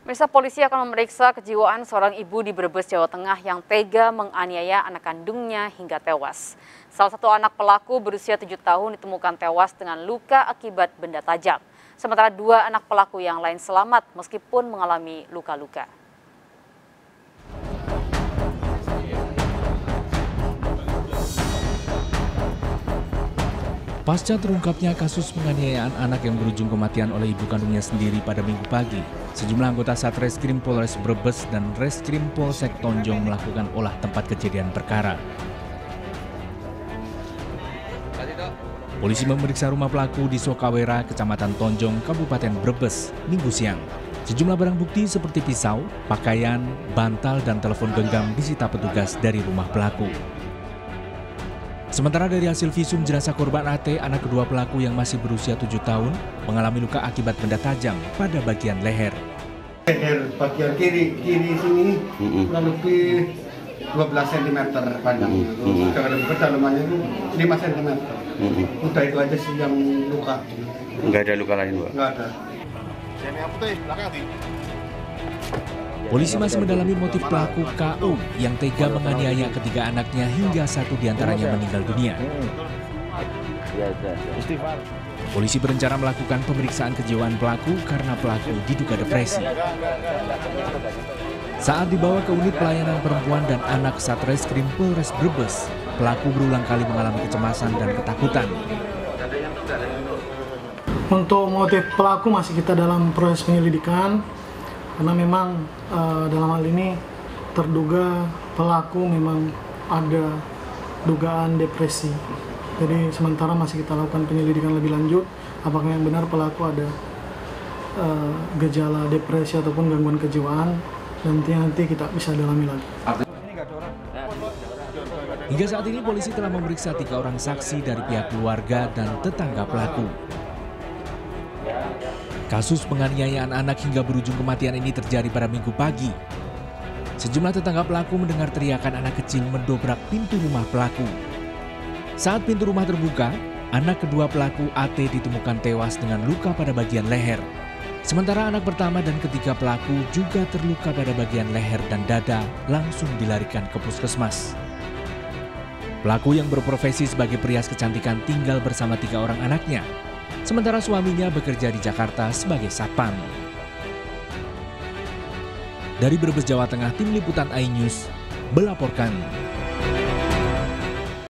Pemirsa, polisi akan memeriksa kejiwaan seorang ibu di Brebes, Jawa Tengah yang tega menganiaya anak kandungnya hingga tewas. Salah satu anak pelaku berusia 7 tahun ditemukan tewas dengan luka akibat benda tajam. Sementara 2 anak pelaku yang lain selamat meskipun mengalami luka-luka. Pasca terungkapnya kasus penganiayaan anak yang berujung kematian oleh ibu kandungnya sendiri pada Minggu pagi, sejumlah anggota Satreskrim Polres Brebes dan Reskrim Polsek Tonjong melakukan olah tempat kejadian perkara. Polisi memeriksa rumah pelaku di Sokawera, Kecamatan Tonjong, Kabupaten Brebes, Minggu siang. Sejumlah barang bukti seperti pisau, pakaian, bantal, dan telepon genggam disita petugas dari rumah pelaku. Sementara dari hasil visum jenazah korban AT, anak kedua pelaku yang masih berusia 7 tahun, mengalami luka akibat benda tajam pada bagian leher. Leher bagian kiri sini kurang lebih 12 cm panjang. Kedalamannya itu 5 cm. Udah itu aja sih yang luka. Enggak ada luka lain, Pak? Enggak ada. Polisi masih mendalami motif pelaku KU yang tega menganiaya ketiga anaknya hingga 1 diantaranya meninggal dunia. Polisi berencana melakukan pemeriksaan kejiwaan pelaku karena pelaku diduga depresi. Saat dibawa ke unit pelayanan perempuan dan anak Satreskrim Polres Brebes, pelaku berulang kali mengalami kecemasan dan ketakutan. Untuk motif pelaku masih kita dalam proses penyelidikan, karena memang dalam hal ini terduga pelaku memang ada dugaan depresi. Jadi sementara masih kita lakukan penyelidikan lebih lanjut, apakah yang benar pelaku ada gejala depresi ataupun gangguan kejiwaan, nanti kita bisa dalami lagi. Hingga saat ini polisi telah memeriksa 3 orang saksi dari pihak keluarga dan tetangga pelaku. Kasus penganiayaan anak hingga berujung kematian ini terjadi pada Minggu pagi. Sejumlah tetangga pelaku mendengar teriakan anak kecil mendobrak pintu rumah pelaku. Saat pintu rumah terbuka, anak kedua pelaku AT ditemukan tewas dengan luka pada bagian leher. Sementara anak pertama dan ketiga pelaku juga terluka pada bagian leher dan dada, langsung dilarikan ke puskesmas. Pelaku yang berprofesi sebagai perias kecantikan tinggal bersama 3 orang anaknya. Sementara suaminya bekerja di Jakarta sebagai satpam. Dari Brebes, Jawa Tengah, Tim Liputan iNews melaporkan.